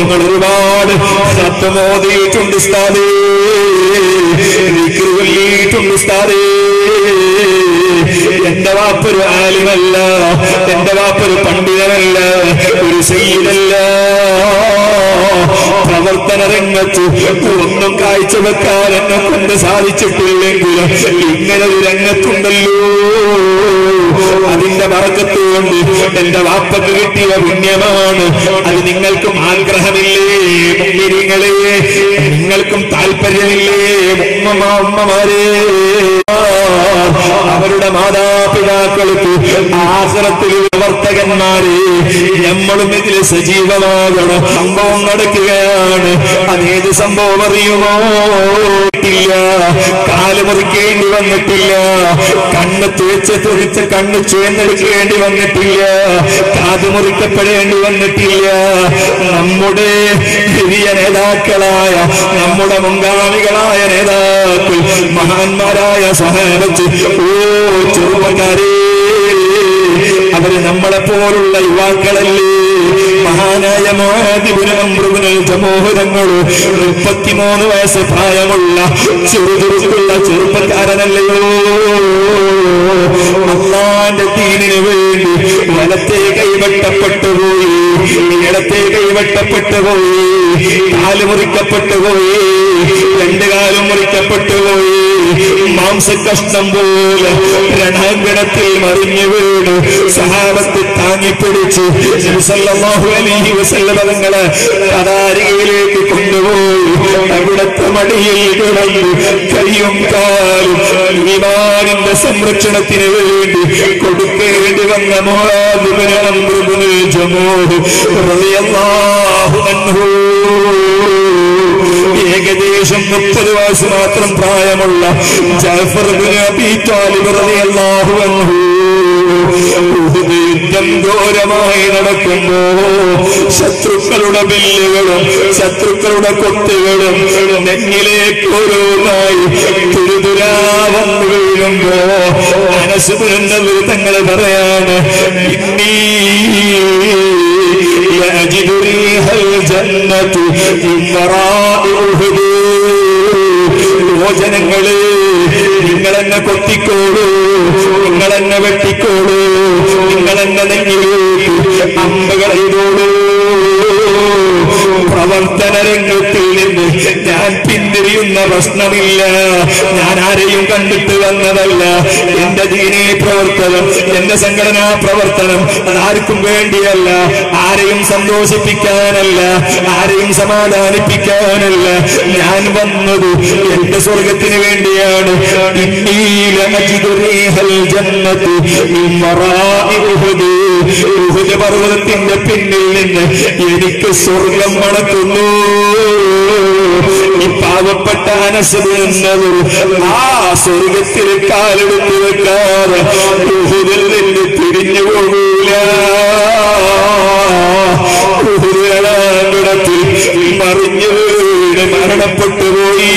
ഞങ്ങൾ ഒരുപാട് മോദിയിട്ടുണ്ട് ഉസ്താദേ, ചൊല്ലിയിട്ടുണ്ട് ഉസ്താദേ. എന്റെ വാപ്പൊരു ആലിമല്ല, എന്റെ വാപ്പൊരു പണ്ഡിതനല്ല, ഒരു സയ്യിദല്ല. പ്രവർത്തന രംഗത്ത് ഒന്നും കാഴ്ചവെക്കാൻ എന്നെ കൊണ്ട് സാധിച്ചിട്ടില്ലെങ്കിലും ഇങ്ങനെ ഒരു രംഗത്തുണ്ടല്ലോ, അതിന്റെ ബറക്കത്ത് കൊണ്ട് എന്റെ വാപ്പക്ക് കിട്ടിയ പുണ്യമാണ്. അത് നിങ്ങൾക്കും ആഗ്രഹമില്ലേ മുഅ്മിനീങ്ങളെ? നിങ്ങൾക്കും താല്പര്യമില്ലേ ഉമ്മമാരെ? അവരുടെ മാതാപിതാക്കൾക്ക് ആഖിറത്തിൽ പ്രവർത്തകന്മാരെ നമ്മളും ഇതിൽ സജീവമാകണം. സംഭവം നടക്കുകയാണ്. അതേത് സംഭവം അറിയുമോ? കാല് മുറിക്കേണ്ടി വന്നിട്ടില്ല, കണ്ണ് തേച്ച് കണ്ണ് ചുവന്നെടുക്കേണ്ടി വന്നിട്ടില്ല, കാത് മുറിക്കപ്പെടേണ്ടി വന്നിട്ടില്ല. നമ്മുടെ ഹിരിയ നേതാക്കളായ, നമ്മുടെ മുൻഗാമികളായ നേതാക്കൾ, മഹാന്മാരായ സഹാബത്ത്, ഓ ചെറുപ്പക്കാരേ, അവര് നമ്മളെ പോലുള്ള യുവാക്കളല്ലേ? മഹാനായ മുആദ് ഇബ്നു അംർ ഇബ്നുൽ ജമൂഹ് തങ്ങൾ 33 വയസ്സ് പ്രായമുള്ള ചെറുതുറുക്കുള്ള ചെറുപ്പക്കാരനല്ലയോ? അല്ലാഹുവിന്റെ ദീനിന് വേണ്ടി വലത്തെ കൈവെട്ടപ്പെട്ടു പോയി, ഇടത്തെ കൈവെട്ടപ്പെട്ടു പോയി, കാല് മുറിക്കപ്പെട്ടു പോയി, 2 കാലും മുറിക്കപ്പെട്ടു പോയി, മാംസകഷ്ണം പോലെ രണാങ്കണത്തിൽ മറിഞ്ഞു വീണ് സഹാബത്ത് താങ്ങിപ്പിടിച്ച് സല്ലല്ലാഹു അലൈഹി വസല്ലം തങ്ങളെ കദാരികയിലേക്ക് കൊണ്ടുപോയി അവിടുത്തെ മടിയിൽ കിടന്ന് കൈയും കാലും ഈമാനിന്റെ സംരക്ഷണത്തിന് വേണ്ടി കൊടുക്കേണ്ടി വന്ന മുആദ് ഇബ്നു അംർ ഇബ്നുൽ ജമൂഹ് റളിയല്ലാഹു അൻഹു. ഏകദേശം 30 വയസ്സ് മാത്രം പ്രായമുള്ള ജഅഫർ ഇബ്നു അബീ ത്വാലിബ് റളിയല്ലാഹു അൻഹു യുദ്ധം ഘോരമായി നടക്കുമ്പോ ശത്രുക്കളുടെ ബില്ലുകളും ശത്രുക്കളുടെ കൊത്തുകളും നെഞ്ഞിലേക്ക് ഓരോന്നായി തുരുതുരാ വന്നു വീഴുമ്പോ അനസ് ഇബ്നു നദർ തങ്ങൾ പറയാണ്, يجد ريح الجنة من وراء أحد. ജനങ്ങളെ, നിങ്ങളെന്നെ കൊത്തിക്കോളൂ, നിങ്ങളെന്നെ വെട്ടിക്കോളൂ, നിങ്ങളെന്നെ നെഞ്ഞിലേക്ക് അമ്പുകൾ ചെയ്തോളൂ. പ്രവർത്തന രംഗത്തിൽ നിന്ന് ഞാൻ പിന്തിരിയുന്ന പ്രശ്നമില്ല. ഞാൻ ആരെയും കണ്ടിട്ട് വന്നതല്ല. എന്റെ ദീനീ പ്രവർത്തനം, എന്റെ സംഘടനാ പ്രവർത്തനം അതാർക്കും വേണ്ടിയല്ല, ആരെയും സന്തോഷിപ്പിക്കാനല്ല, ആരെയും സമാധാനിപ്പിക്കാനല്ല. ഞാൻ വന്നത് എന്റെ സ്വർഗത്തിന് വേണ്ടിയാണ്. പർവ്വതത്തിന്റെ പിന്നിൽ നിന്ന് എനിക്ക് സ്വർഗം മണക്കുന്നു. ഈ പാവപ്പെട്ട അനസ് എന്നത് ആ സ്വർഗത്തിൽ കാലെടുത്ത് വെക്കാതെ ഉഹുദിൽ നിന്ന് തിരിഞ്ഞു പോകൂല. ഉഹുദിടത്തിൽ മറിഞ്ഞു വീട് മരണപ്പെട്ടു പോയി.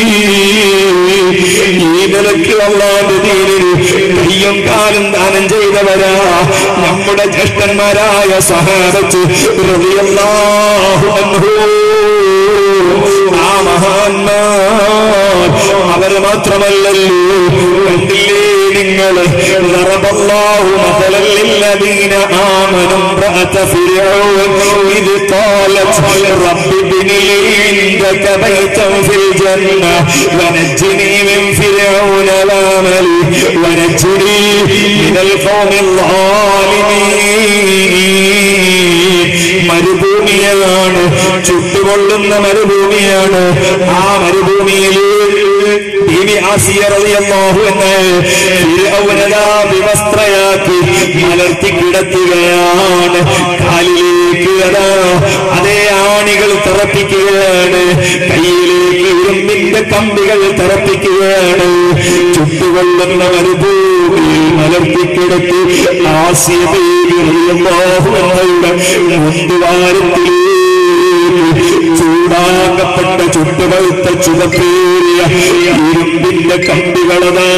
ഈ നിലയ്ക്ക് അല്ലാഹുവിന്റെ ദീനിൽ കയ്യും കാലും ദാനം ചെയ്തവരാ നമ്മുടെ ജ്യേഷ്ഠന്മാരായ സഹാബത്ത് റളിയല്ലാഹു അൻഹു. ആ മഹാന്മാർ അവര് മാത്രമല്ലല്ലോ, കണ്ടില്ലേ നിങ്ങൾ? ضربallahu مثلا للذين آمنوا امرأة فرعون إذ قالت رب ابن لي عندك بيتا في الجنة ونجني من فرعون وعمله ونجني من القوم الظالمين. മരുഭൂമിയാണ്, ചുട്ടുകൊള്ളുന്ന മരുഭൂമിയാണ്. ആ മരുഭൂമിയിൽ ബീവി ആസിയ റളിയല്ലാഹു അൻഹാ ഫിർഔനദാ വിവസ്ത്രയാക്കി മലർത്തി കിടത്തുകയാണ്. കാലിലേക്ക് അതേ ആണികൾ തറപ്പിക്കുകയാണ്, കയ്യിലേക്ക് ഇരുമ്പിന്റെ കമ്പികൾ തറപ്പിക്കുകയാണ്. ചുട്ടുകൊള്ളുന്ന മരുഭൂമിയിൽ മലർത്തിക്കിടത്തി ആസിയ ബീവി റളിയല്ലാഹു അൻഹയുടെ മുന്തുവാരത്തിൽ ചൂടാകപ്പെട്ട ചുട്ടുപഴുത്ത ചുവപ്പേറിയ ഇരുമ്പിന്റെ കമ്പികളതാ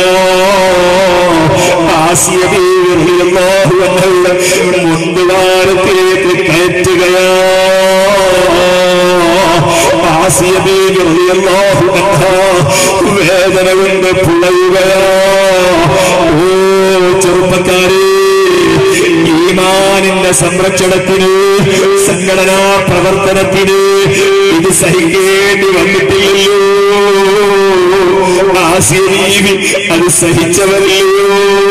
ആസിയ ബീവി റളിയല്ലാഹു അൻഹയുടെ മുന്തുവാരത്തിലേക്ക് കയറ്റുകയാണ്. പറയുകയാ, ഓ ചെറുപ്പക്കാരെ, ഈമാനിന്റെ സംരക്ഷണത്തിന്, സംഘടനാ പ്രവർത്തനത്തിന് ഇത് സഹിക്കേണ്ടി വന്നിട്ടില്ലല്ലോ. ആസിയ ബീവി അത് സഹിച്ചവരല്ലോ.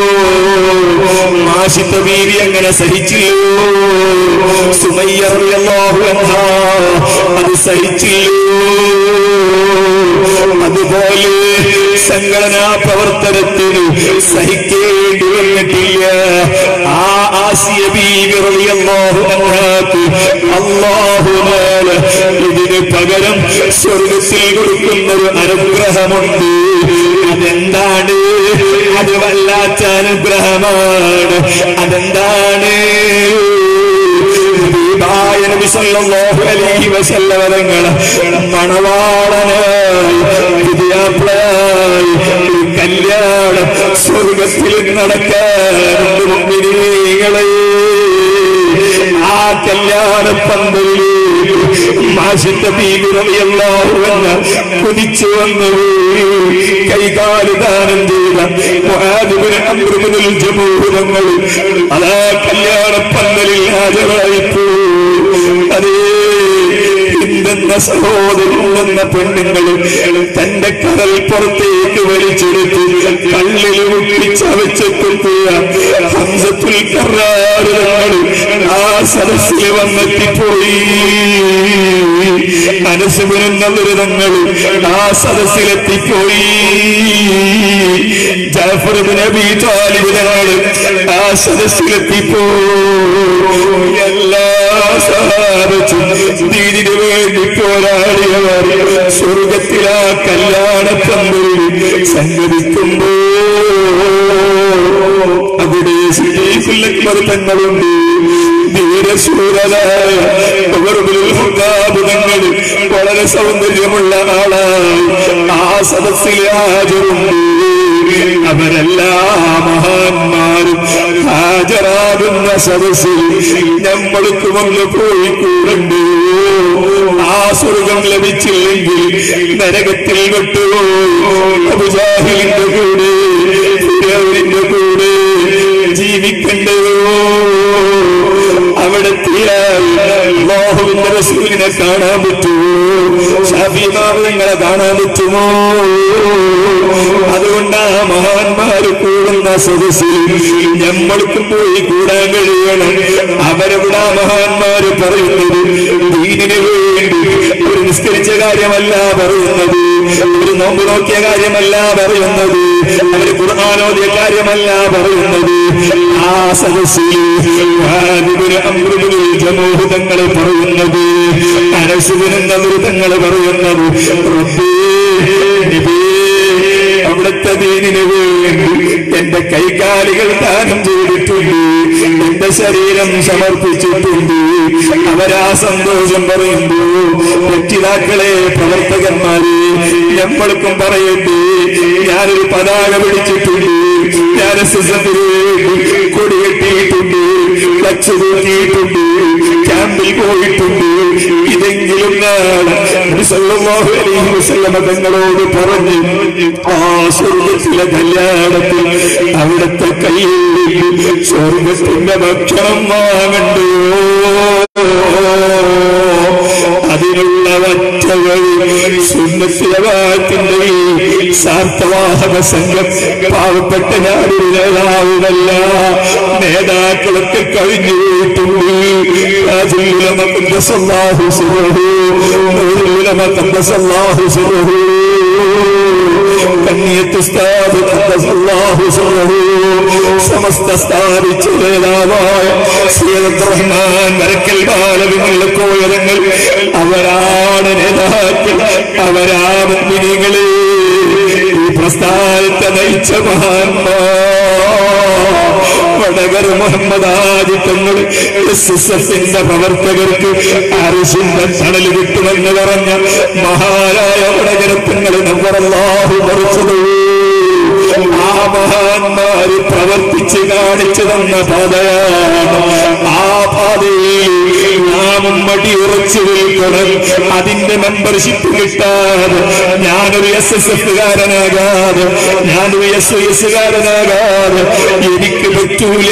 മാഷിത്ത ബീവി അങ്ങനെ സഹിച്ചില്ലോ. സുമയ്യ റളിയല്ലാഹു അൻഹാ അത് സഹിച്ചില്ലോ. അതുപോലെ സംഘടനാ പ്രവർത്തനത്തിന് സഹിക്കേണ്ടി വന്നിട്ടില്ല. ആ ആസിയ ബീവി റളിയല്ലാഹു അൻഹാക്ക് അല്ലാഹു തആല ഇതിന് പകരം സ്വർഗ്ഗത്തിൽ കൊടുക്കുന്നൊരു അനുഗ്രഹമുണ്ട്. അതെന്താണ്? അത് വല്ലാത്ത അനുഗ്രഹമാണ്. അതെന്താണ്? നബി സല്ലല്ലാഹു അലൈഹി വസല്ലം തങ്ങളെ മണവാളനായി വിദ്യാപ്രായി കല്യാണം സ്വർഗ്ഗത്തിൽ നടക്കാറുണ്ട് മുഅ്മിനീങ്ങളെ. ആ കല്യാണ പന്തലിൽ മാഷിത്ത ബീവി റളിയല്ലാഹു അൻഹ കുതിച്ചു വന്നു. കൈകാല് ദാനം ചെയ്ത മുആദ് ഇബ്നു അംർ ഇബ്നുൽ ജമൂഹ് തങ്ങൾ അതാ കല്യാണ പന്തലിൽ ഹാജരായിപ്പോ. അതേ ഇന്നെന്ന സഹോദരൻ എന്ന പെണ്ണുങ്ങളും തന്റെ കരൽ പുറത്തേക്ക് വലിച്ചെടുത്ത് കള്ളിൽ മുട്ടിച്ചവച്ചെത്തിയ ഹംസത്തുൽ കർറാർ ആ സദസ്സിൽ വന്നെത്തിപ്പോയി. അനസ് ഇബ്നു നദർ ആ സദസ്സിലെത്തിപ്പോയി. ജഅഫർ ഇബ്നു അബീ ത്വാലിബ് ആ സദസ്സിലെത്തിപ്പോയി. എല്ലാ സഹാബത്തും ദീനിനു വേണ്ടി പോരാടിയവർ സ്വർഗത്തിലാ കല്യാണപ്പന്തലിൽ സംഗമിക്കുമ്പോ അവിടെ സിദ്ദീഖുൽ അക്ബർ തങ്ങളുണ്ട്. ധീരശൂരനായ ഉമർ ഇബ്നുൽ ഖത്താബ് തങ്ങൾ വളരെ സൗന്ദര്യമുള്ള ആളായി ആ സദസ്സിൽ ഹാജരുണ്ട്. അവരെല്ലാ മഹാന്മാരും ഹാജരാകുന്ന സദസ്സിൽ നമ്മൾക്ക് വന്ന് പോയി കൂടുണ്ട്. ആ സ്വർഗം ലഭിച്ചില്ലെങ്കിൽ നരകത്തിൽ വിട്ടുപോയി അബൂജഹലിന്റെ കൂടെ ഫിർഔനിന്റെ കൂടെ ജീവിക്കണ്ടോ? അവിടെ അല്ലാഹുവിന്റെ റസൂലിനെ കാണാൻ പറ്റുമോ? ശഫീഈ തങ്ങളെ കാണാൻ പറ്റുമോ? അതുകൊണ്ടാ മഹാന്മാര് കൂടുന്ന സദസ്സിൽ നമ്മൾക്കും പോയി കൂടാൻ കഴിയണം. അവരെവിടെ മഹാന്മാര് പറയുന്നത് ദീനിന് വേണ്ടി ഒരു നിസ്കരിച്ച കാര്യമല്ല പറയുന്നത്, ഒരു നോമ്പ് നോക്കിയ കാര്യമല്ല പറയുന്നത്, അവര് ഖുർആനോദിയ കാര്യമല്ല പറയുന്നത്. ആ സദസ്സിൽ ജമൂഹുതങ്ങൾ പറയുന്നത്, അനസുവിനെന്നവൃതങ്ങൾ പറയുന്നത്, അവിടുത്തെ ദീനിന് വേണ്ടി എന്റെ കൈകാലികൾ ദാനം ചെയ്തിട്ടുണ്ട്, എന്റെ ശരീരം സമർപ്പിച്ചിട്ടുണ്ട്. അവരാ സന്തോഷം പറയുമ്പോ രക്ഷിതാക്കളെ, പ്രവർത്തകന്മാരെ, നമ്മൾക്കും പറയട്ടെ, ഞാനൊരു പതാക പിടിച്ചിട്ടുണ്ട്, ഞാൻ എസ്എസ്എഫിന് വേണ്ടി കൊടികെട്ടിയിട്ടുണ്ട്, ഫ്ലക്സ് തൂക്കിയിട്ടുണ്ട്, ക്യാമ്പിൽ പോയിട്ടുണ്ട്. ഇതെങ്കിലും സല്ലല്ലാഹു അലൈഹി വസല്ലം തങ്ങളോട് പറഞ്ഞ് ആ സ്വർഗത്തിലെ കല്യാണത്തിൽ അവിടുത്തെ കയ്യിൽ സ്വർഗത്തിന്റെ ഭക്ഷണം വാങ്ങണ്ടോ? അതിനുള്ള ഒറ്റ വഴി സുന്നത്തിന്റെ സാർത്ഥവാഹക സംഘം പാവപ്പെട്ട ഞാനൊരു നേതാവുമല്ല, നേതാക്കളൊക്കെ കഴിഞ്ഞു പോയിട്ടുണ്ട്. സമസ്ത സ്ഥാപിച്ച നേതാവായ സയ്യിദ് റഹ്മാൻ വരക്കൽ ബാലവിനുള്ള കോയരങ്ങൾ അവരാണ് നേതാക്കൾ, അവരാ മുഅ്മിനീങ്ങളെ ഈ പ്രസ്ഥാനത്തെ നയിച്ച മഹാന്മാർ. വടകർ മുഹമ്മദ് ഹാജി തങ്ങൾ എസ്എസ്എഫിന്റെ പ്രവർത്തകർക്ക് അർശിന്റെ തണൽ കിട്ടുമെന്ന് പറഞ്ഞ മഹാനായ വടകര തങ്ങൾ നവ്വറല്ലാഹു മർസദഹു. ആ മഹാന്മാര് പ്രവർത്തിച്ച് കാണിച്ചു തന്ന പാതയാണ്. ആ പാതയിൽ നാമും മടിയുറച്ചു നിൽക്കണം. വെക്കണം. അതിന്റെ മെമ്പർഷിപ്പ് കിട്ടാതെ ഞാനൊരു SSF-കാരനാകാതെ, ഞാനൊരു SYS-കാരനാകാതെ എനിക്ക് പറ്റൂല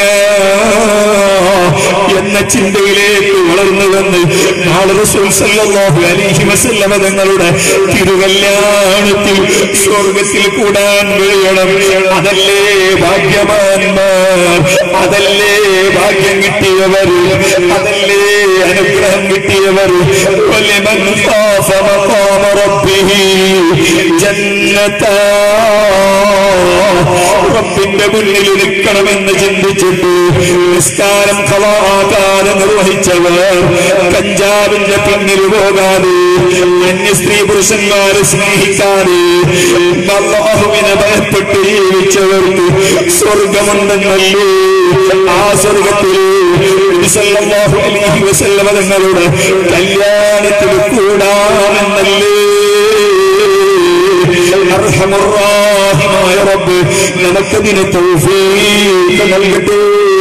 എന്ന ചിന്തയിലേക്ക് വളർന്നു വന്ന് നാളെ റസൂൽ സല്ലല്ലാഹു അലൈഹി വസല്ലമ തങ്ങളുടെ തിരുകല്യാണത്തിൽ സ്വർഗത്തിൽ കൂടാൻ കഴിയണം. അതല്ലേ ഭാഗ്യവാന്മാർ, അതല്ലേ ഭാഗ്യം കിട്ടിയവർ, അതല്ലേ അനുഗ്രഹം കിട്ടിയവർ. വലിമൻ ഖാഫ മഖാമ റബ്ബിഹി ജന്നതാൻ, റബ്ബിന്റെ മുന്നിൽ നിൽക്കണമെന്ന് ചിന്തിച്ചിട്ട് നിസ്കാരം ഖളാഅാകാതെ നിർവഹിച്ചവർ, കഞ്ചാവിന്റെ പിന്നിൽ പോകാതെ, അന്യ സ്ത്രീ പുരുഷന്മാരെ സ്നേഹിക്കാതെ, അല്ലാഹുവിനെ ഭയപ്പെട്ട് ജീവിച്ചവർക്ക് സ്വർഗമുണ്ടെന്നല്ലേ. ആ സ്വർഗത്തിൽ നബി സല്ലല്ലാഹു അലൈഹി വസല്ലമ തങ്ങളുടെ കല്യാണത്തിൽ കൂടാമെന്നല്ലേ. അർഹമുർ-റഹീമായ റബ്ബ് നമുക്കതിന് തൗഫീഖ് നൽകട്ടെ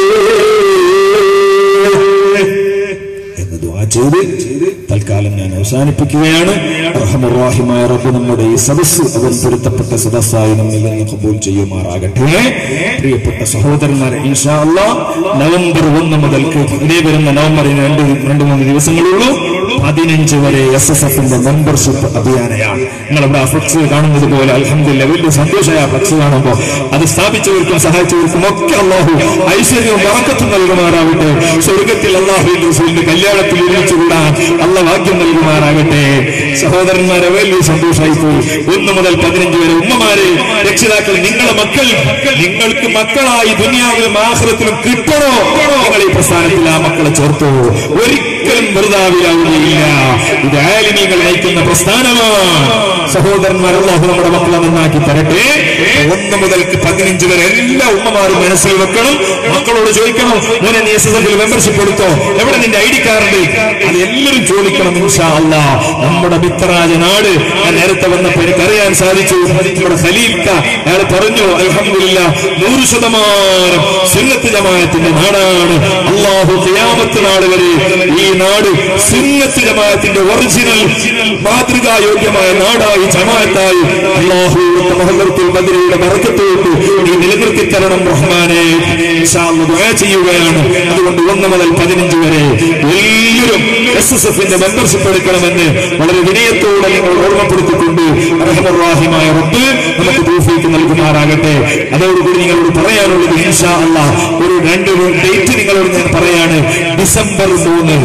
എന്ന് ദുആ ചെയ്ത് തൽക്കാലം ഞാൻ അവസാനിപ്പിക്കുകയാണ്. അർഹമുർ-റഹീമായ റബ്ബ് നമ്മുടെ ഈ സദസ്സ് അവൻ പൊരുത്തപ്പെട്ട സദസ്സായി നമ്മിൽ നിന്ന് ഖബൂൽ ചെയ്യുമാറാകട്ടെ. പ്രിയപ്പെട്ട സഹോദരന്മാരെ, ഇൻഷാ അല്ലാഹ് നവംബർ 1 മുതൽക്ക് ഇതേ വരുന്ന നവംബറിന് 2-3 ദിവസങ്ങളുള്ളൂ 15 വരെ SSF-ന്റെ മെമ്പർഷിപ്പ് അഭിയാനയാണ്. നിങ്ങളിവിടെ ആ ഫ്ലക്സ് കാണുന്നത് പോലെ അൽഹംദുലില്ലാഹ് വലിയ സന്തോഷമായ ഫ്ലക്സ് കാണുമ്പോൾ അത് സ്ഥാപിച്ചവർക്കും സഹായിച്ചവർക്കും ഒക്കെ അല്ലാഹു ഐശ്വര്യവും ബറക്കത്തും നൽകുമാറാകട്ടെ. സ്വർഗത്തിൽ അല്ലാഹുവിന്റെ റസൂലിന്റെ കല്യാണത്തിൽ ഒരുമിച്ച് കൂടാൻ അല്ലാഹു ഭാഗ്യം നൽകുമാറാകട്ടെ. സഹോദരന്മാരെ, വലിയ സന്തോഷമായി പോയി. 1 മുതൽ 15 വരെ ഉമ്മമാരെ, രക്ഷിതാക്കൾ, നിങ്ങളെ മക്കൾ നിങ്ങൾക്ക് മക്കളായി ദുനിയാവിലും ആഖിറത്തിലും കിട്ടണോ? നിങ്ങൾ ഈ പ്രസ്ഥാനത്തിൽ ആ മക്കളെ ചേർത്തോ. ഒരിക്കലും വെറുതാവിലാവുകയില്ല. ഇത് ആലിമീങ്ങൾ നയിക്കുന്ന പ്രസ്ഥാനമാണ്. സഹോദരന്മാർ, അല്ലാഹു നമ്മുടെ മക്കളെ നന്നാക്കി തരട്ടെ. 1 മുതൽ 15 വരെ എല്ലാ ഉമ്മമാരും മനസ്സിൽ വെക്കണം. മക്കളോട് ചോദിക്കണം, മോനെ നീ SSF-ൽ മെമ്പർഷിപ്പ് എടുത്തോ, എവിടെ നിന്റെ ID കാർഡ്? അത് എല്ലാവരും ചോദിക്കണം ഇൻഷാ അല്ലാഹ്. നമ്മുടെ മിത്രാജ നാട് ഞാൻ നേരത്തെ വന്നപ്പോൾ എനിക്കറിയാൻ സാധിച്ചു. നമ്മുടെ ഖലീൽക്ക അയാൾ പറഞ്ഞു, അൽഹംദുലില്ലാഹ് 100% സുന്നത്ത് ജമാഅത്തിന്റെ നാടാണ്. അല്ലാഹു ഖിയാമത്ത് നാൾ വരെ ഈ നാട് സുന്നത്ത് ജമാഅത്തിന്റെ ഒറിജിനൽ മാതൃകായോഗ്യമായ നാടായി ജമാഅത്തായി അല്ലാഹു മുഹമ്മദുൽ ബദരിയുടെ ബറക്കത്തോട് നീ നിലനിർത്തി തരണം റഹ്മാനേ. ഇൻഷാ അല്ലാഹ് ദുആ ചെയ്യുകയാണ്. അതുകൊണ്ട് 1 മുതൽ 15 വരെ എല്ലാവരും SSF-ന്റെ മെമ്പർഷിപ്പ് എടുക്കണമെന്ന് വളരെ വിനയത്തോടെ നിങ്ങൾ ഓർമ്മപ്പെടുത്തിക്കൊണ്ട് അർഹമുർ-റഹീമായ റബ്ബ് നമുക്ക് തൗഫീഖ് നൽകുമാറാകട്ടെ. അതോടുകൂടി നിങ്ങളോട് പറയാനുള്ളത് ഇൻഷാ അല്ലാഹ് ഒരു 2 ഡേറ്റ് നിങ്ങളോട് ഞാൻ പറയാണ്. ഡിസംബർ 3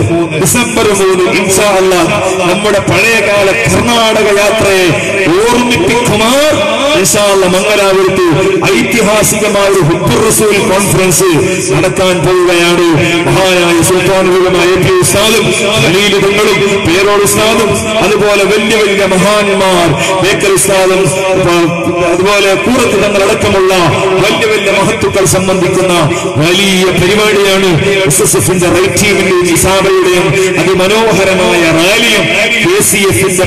ഇൻഷാ അല്ലാഹ് നമ്മുടെ പഴയകാല കർണാടക യാത്രയെ ഓർമ്മിപ്പിക്കുമാർ ഇൻഷാ അല്ലാഹ് മംഗലാപുരത്ത് ഐതിഹാസികമായ ഒരു ഹുബ്ബുർ റസൂൽ കോൺഫറൻസ് നടക്കാൻ പോവുകയാണ്. മഹാനായ സുൽത്താനുലമായ AP ഉസ്താദും ഖലീൽ തങ്ങളും പേരോട് ഉസ്താദും അതുപോലെ വലിയ വലിയ മഹാന്മാർ ബേക്കൽ ഉസ്താദും അതുപോലെ കൂറത്ത് തങ്ങളടക്കമുള്ള വലിയ വലിയ മഹത്തുക്കൾ സംബന്ധിക്കുന്ന വലിയ പരിപാടിയാണ്. SSF-ന്റെ റൈറ്റ് ടീമിന്റെയും നിസാബയുടെയും അതിമനോഹരമായ റാലിയും KCF-ന്റെ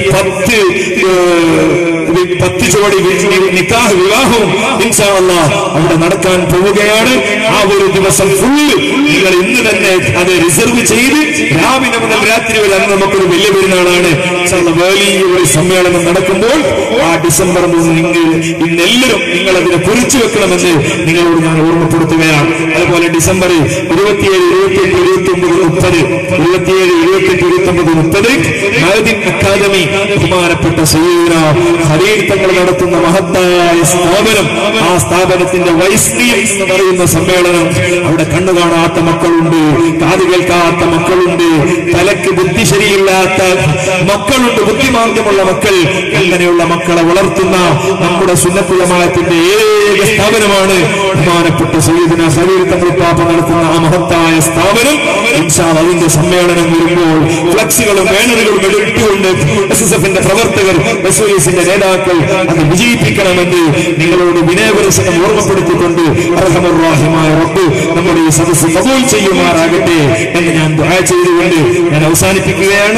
10 ജോഡി നിക്കാഹ് വിവാഹവും ഇൻഷാ അല്ലാഹ് അവിടെ നടക്കാൻ പോവുകയാണ്. ആ ഒരു ദിവസം ഫുള്ള് നിങ്ങൾ ഇന്ന് തന്നെ അത് റിസർവ് ചെയ്ത് രാവിലെ മുതൽ രാത്രി വരെ അന്ന് നമുക്കൊരു വലിയ പെരുന്നാളാണ്. വലിയൊരു സമ്മേളനം നടക്കുമ്പോൾ ആ ഡിസംബർ 3 ഇന്നെല്ലാവരും നിങ്ങൾ അതിനെ കുറിച്ചു വെക്കണമെന്ന് നിങ്ങളോട് ഞാൻ ഓർമ്മപ്പെടുത്തുകയാണ്. അതുപോലെ ഡിസംബർ 27, 28, 29, 30 മഅദിൻ അക്കാദമി ബഹുമാനപ്പെട്ട സയ്യിദുനാ ഖലീൽ തങ്ങൾ നടത്തുന്ന മഹത്തായ സ്ഥാപനം, ആ സ്ഥാപനത്തിന്റെ വൈസ്നീയം എന്ന് പറയുന്ന സമ്മേളനം. അവിടെ കണ്ണു കാണാത്ത മക്കളുണ്ട്, കാത് കേൾക്കാത്ത മക്കളുണ്ട്, തലക്ക് ബുദ്ധി ശരിയില്ലാത്ത മക്കളുണ്ട്, ബുദ്ധിമാന്ദ്യമുള്ള മക്കൾ. അങ്ങനെയുള്ള മക്കളെ വളർത്തുന്ന നമ്മുടെ സുന്നത്ത് ജമാഅത്തിന്റെ ഏക സ്ഥാപനമാണ് ബഹുമാനപ്പെട്ട സയ്യിദുനാ ഖലീൽ തങ്ങൾ പാപ്പ നടത്തുന്ന ആ മഹത്തായ സ്ഥാപനം. ഇൻഷാ അല്ലാഹ് അതിന്റെ സമ്മേളനം വരുമ്പോൾ ഫ്ലക്സുകളും ബാനറുകളും എടുത്തുകൊണ്ട് SSF-ന്റെ പ്രവർത്തകർ, SOS-ന്റെ നേതാക്കൾ അത് വിജയിപ്പിക്കണമെന്ന് നിങ്ങളോട് വിനയപരിസരം ഓർമ്മപ്പെടുത്തിക്കൊണ്ട് അർഹമുർ-റഹീമായ റബ്ബ് നമ്മുടെ ഈ സദസ്സ് ഖബൂൽ ചെയ്യുമാറാകട്ടെ എന്ന് ഞാൻ ദുആ ചെയ്തുകൊണ്ട് ഞാൻ അവസാനിപ്പിക്കുകയാണ്.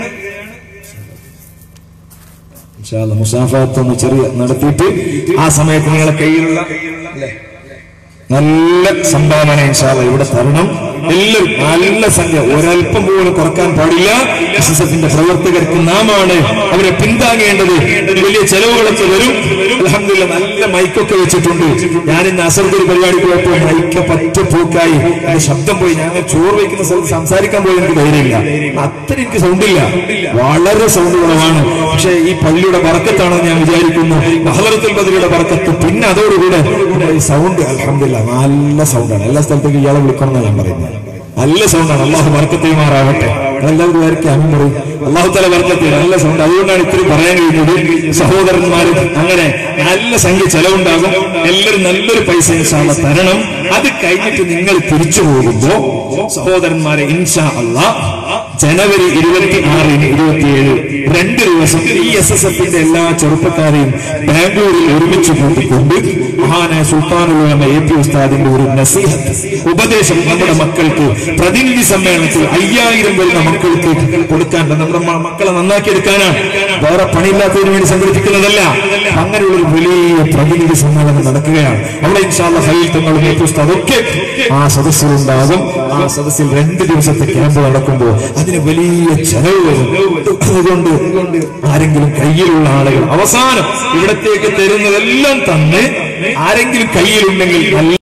ഇൻഷാ അല്ലാഹ് മുസാഫത്ത് ഒന്ന് ചെറിയ നടത്തിയിട്ട് ആ സമയത്ത് നിങ്ങളെ കയ്യിലുള്ള നല്ല സംഭാവന ഇൻഷാ അല്ലാഹ് ഇവിടെ തരണം. എല്ലാവരും നല്ല സംഖ്യ, ഒരൽപ്പം പോലും കുറക്കാൻ പാടില്ല. SSFന്റെ പ്രവർത്തകർക്ക് നാമാണ് അവരെ പിന്താങ്ങേണ്ടത്. വലിയ ചെലവുകളൊക്കെ വരും. അൽഹംദുലില്ലാ നല്ല മൈക്കൊക്കെ വെച്ചിട്ടുണ്ട്. ഞാൻ ഇന്ന് അസർദൊരു പരിപാടി പോയപ്പോൾ മൈക്ക് പറ്റപ്പോക്കായി, എന്റെ ശബ്ദം പോയി. ഞങ്ങൾ ചോറ് വയ്ക്കുന്ന സ്ഥലത്ത് സംസാരിക്കാൻ പോയി എനിക്ക് ധൈര്യമില്ല, അത്ര എനിക്ക് സൗണ്ടില്ല, വളരെ സൗണ്ട് കുറവാണ്. പക്ഷെ ഈ പള്ളിയുടെ ബർക്കത്താണെന്ന് ഞാൻ വിചാരിക്കുന്നു, ഹളറത്തുൽ ബദരിയുടെ ബർക്കത്ത്. പിന്നെ അതോടുകൂടെ ഈ സൗണ്ട് അൽഹംദുലില്ലാ നല്ല സൗണ്ടാണ്. എല്ലാ സ്ഥലത്തേക്കും ഇയാളെ വിളിക്കണമെന്നാണ് ഞാൻ പറയുന്നത്. നല്ല സൗണ്ടാണ്. അള്ളാഹു ബർക്കത്ത് ചെയ്യുമാറാവട്ടെ. എല്ലാവരും പേർക്ക് അമ്മ പറയും അള്ളാഹു തആല ബർക്കത്ത് ചെയ്യും. നല്ല സൗണ്ട്. അതുകൊണ്ടാണ് ഇത്തിരി പറയാൻ കഴിയുന്നത്. സഹോദരന്മാരും അങ്ങനെ നല്ല സംഖ്യ ചെലവുണ്ടാകും. എല്ലാവരും നല്ലൊരു പൈസ ഇൻഷാ അല്ലാഹ് തരണം. അത് കഴിഞ്ഞിട്ട് നിങ്ങൾ തിരിച്ചു പോകുമ്പോ സഹോദരന്മാരെ ഇൻഷാ അല്ലാഹ് ജനുവരി 26, 27 2 ദിവസം ഈ SSFന്റെ എല്ലാ ചെറുപ്പക്കാരെയും ബാംഗ്ലൂരിൽ ഒരുമിച്ച് കൂട്ടിക്കൊണ്ട് മഹാനായ സുൽത്താനുൽ ഉലമ AP ഉസ്താദിന്റെ ഒരു നസീഹത്ത്, ഉപദേശം നമ്മുടെ മക്കൾക്ക് പ്രതിനിധി സമ്മേളനത്തിൽ 5000 വരുന്ന മക്കൾക്ക് കൊടുക്കാൻ, നമ്മുടെ മക്കളെ നന്നാക്കിയെടുക്കാനാണ്. വേറെ പണിയില്ലാത്തതിനു വേണ്ടി സംഘടിപ്പിക്കുന്നതല്ല. അങ്ങനെയുള്ളൊരു വലിയ പ്രതിനിധി സമ്മേളനം നടക്കുകയാണ്. അവിടെ ഇൻഷാ അല്ലാഹ് ഖലീൽ തങ്ങളും AP ഉസ്താദ് ഒക്കെ ആ സദസ്സിലുണ്ടാകും. ആ സദസ്സിൽ 2 ദിവസത്തെ ക്യാമ്പ് നടക്കുമ്പോൾ അതിന് വലിയ ചെലവ് വരും. അതുകൊണ്ട് ആരെങ്കിലും കയ്യിലുള്ള ആളുകൾ അവസാനം ഇവിടത്തേക്ക് തരുന്നതെല്ലാം തന്നെ ആരെങ്കിലും കയ്യിലുണ്ടെങ്കിൽ